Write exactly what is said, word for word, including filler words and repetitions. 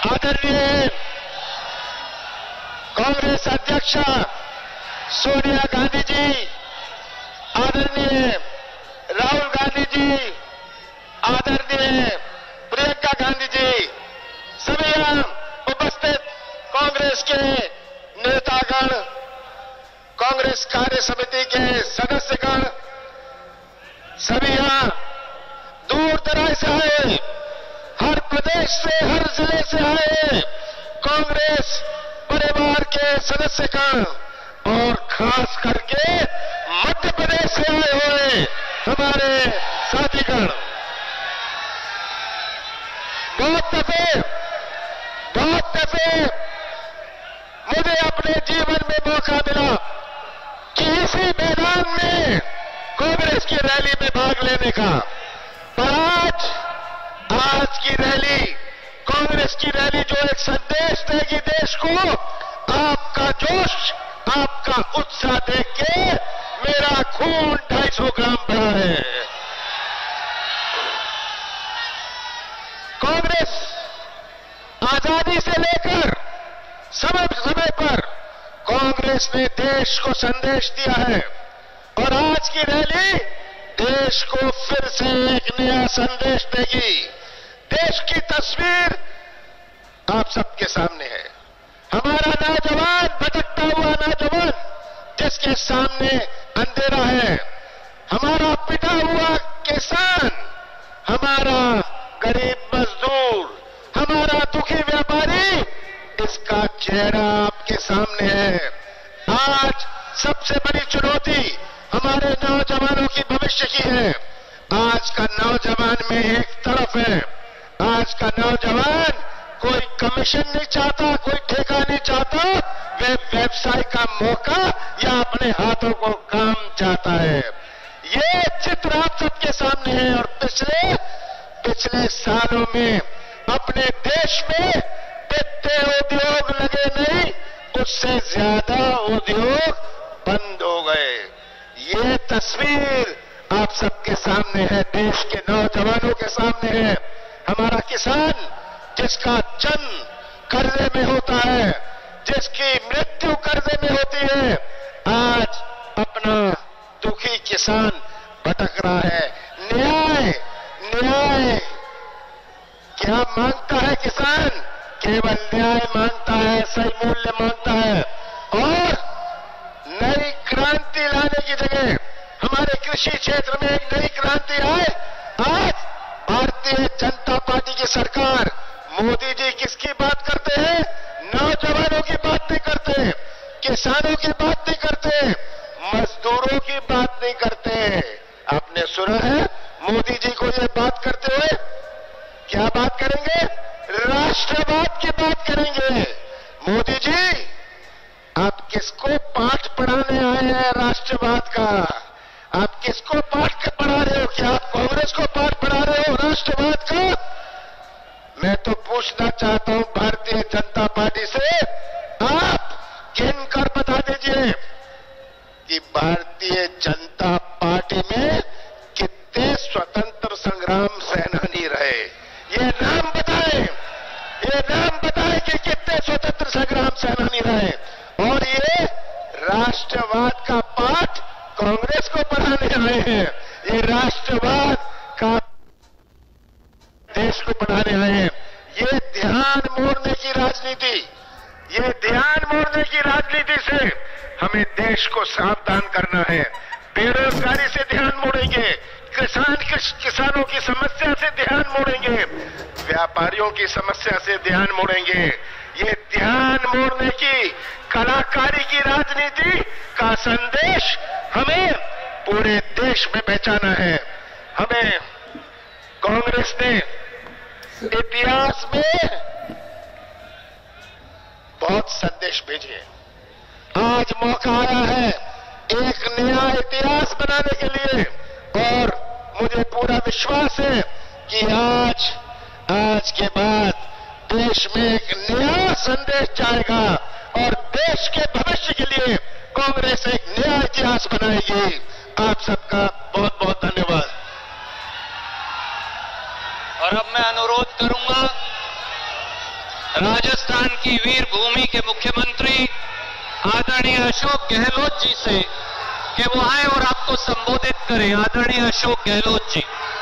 आदरणीय कांग्रेस अध्यक्ष सोनिया गांधी जी, आदरणीय राहुल गांधी जी, आदरणीय प्रियंका गांधी जी, सभी यहाँ उपस्थित कांग्रेस के नेतागण, कांग्रेस कार्य समिति के सदस्यगण, सभी यहाँ दूर दराज से आए, हर प्रदेश से, हर जिले से आए कांग्रेस परिवार के सदस्यगण और खास करके मध्य प्रदेश से आए हुए हमारे साथीगण, बहुत दफे बहुत दफे मुझे अपने जीवन में मौका मिला कि इसी मैदान में कांग्रेस की रैली में भाग लेने का, पर आज आज की रैली, कांग्रेस की रैली जो एक संदेश देगी देश को, आपका जोश, आपका उत्साह देख के मेरा खून ढाई सौ ग्राम बढ़ा है। कांग्रेस आजादी से लेकर समय समय पर कांग्रेस ने देश को संदेश दिया है और आज की रैली देश को फिर से एक नया संदेश देगी। देश की तस्वीर आप सबके सामने है। हमारा नौजवान, भटकता हुआ नौजवान जिसके सामने अंधेरा है, हमारा पिटा हुआ किसान, हमारा गरीब मजदूर, हमारा दुखी व्यापारी, इसका चेहरा आपके सामने है। आज सबसे बड़ी चुनौती हमारे नौजवानों की भविष्य की है। आज का नौजवान में एक तरफ है, आज का नौजवान कोई कमीशन नहीं चाहता, कोई ठेका नहीं चाहता, वे व्यवसाय का मौका या अपने हाथों को काम चाहता है। ये चित्र आप सबके सामने है और पिछले पिछले सालों में अपने देश में जितने उद्योग लगे नहीं, उससे ज्यादा उद्योग बंद हो गए। ये तस्वीर आप सबके सामने है, देश के नौजवानों के सामने है। हमारा किसान जिसका जन्म कर्जे में होता है, जिसकी मृत्यु कर्जे में होती है, आज अपना दुखी किसान भटक रहा है। न्याय न्याय क्या मांगता है किसान? केवल न्याय मांगता है, सही मूल्य मांगता है और नई क्रांति लाने की जगह हमारे कृषि क्षेत्र में एक नई क्रांति आए। आज भारतीय जनता पार्टी की सरकार, मोदी जी किसकी बात करते हैं? नौजवानों की बात नहीं करते, किसानों की बात नहीं करते, मजदूरों की बात नहीं करते। आपने सुना है मोदी जी को ये बात करते हुए? क्या बात करेंगे? राष्ट्रवाद की बात करेंगे। मोदी जी, आप किसको पाठ पढ़ाने आए हैं राष्ट्रवाद का? आप किसको पाठ पढ़ा रहे हो? क्या आप कांग्रेस को पाठ पढ़ा रहे हो राष्ट्रवाद का? मैं तो पूछना चाहता हूं भारतीय जनता पार्टी से, आप गिन कर बता दीजिए कि भारतीय जनता पार्टी में कितने स्वतंत्र संग्राम सेनानी रहे। ये नाम बताएं, ये नाम बताएं कि कितने स्वतंत्र संग्राम सेनानी रहे। और ये राष्ट्रवाद का पाठ कांग्रेस को पढ़ाने आए हैं। ये राष्ट्रवाद का देश को पढ़ाने आए हैं। ये ध्यान मोड़ने की राजनीति, ये ध्यान मोड़ने की राजनीति से हमें देश को सावधान करना है। बेरोजगारी से ध्यान मोड़ेंगे, किसान किसानों की समस्या से ध्यान मोड़ेंगे, व्यापारियों की समस्या से ध्यान मोड़ेंगे। ये ध्यान मोड़ने की कलाकारी की राजनीति का संदेश हमें पूरे देश में पहचाना है। हमें कांग्रेस ने इतिहास में बहुत संदेश भेजे। आज मौका आया है एक नया इतिहास बनाने के लिए और मुझे पूरा विश्वास है कि आज आज के बाद देश में एक नया संदेश जाएगा और देश के भविष्य के लिए कांग्रेस एक नया इतिहास बनाएगी। आप सबका बहुत बहुत धन्यवाद। और अब मैं अनुरोध करूंगा राजस्थान की वीर भूमि के मुख्यमंत्री आदरणीय अशोक गहलोत जी से कि वो आए और आपको संबोधित करें। आदरणीय अशोक गहलोत जी।